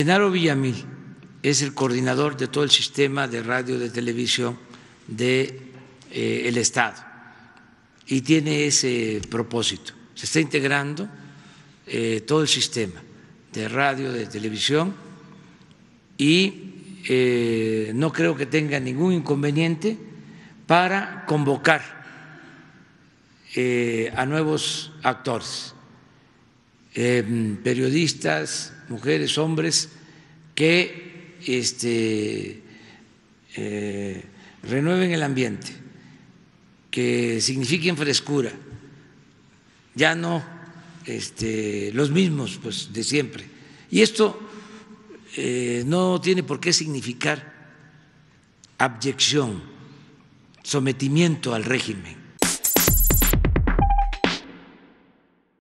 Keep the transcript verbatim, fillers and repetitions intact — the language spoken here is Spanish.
Genaro Villamil es el coordinador de todo el sistema de radio de televisión del de, eh, Estado y tiene ese propósito. Se está integrando eh, todo el sistema de radio, de televisión y eh, no creo que tenga ningún inconveniente para convocar eh, a nuevos actores, eh, periodistas, mujeres, hombres que este, eh, renueven el ambiente, que signifiquen frescura, ya no este, los mismos pues, de siempre. Y esto eh, no tiene por qué significar abyección, sometimiento al régimen.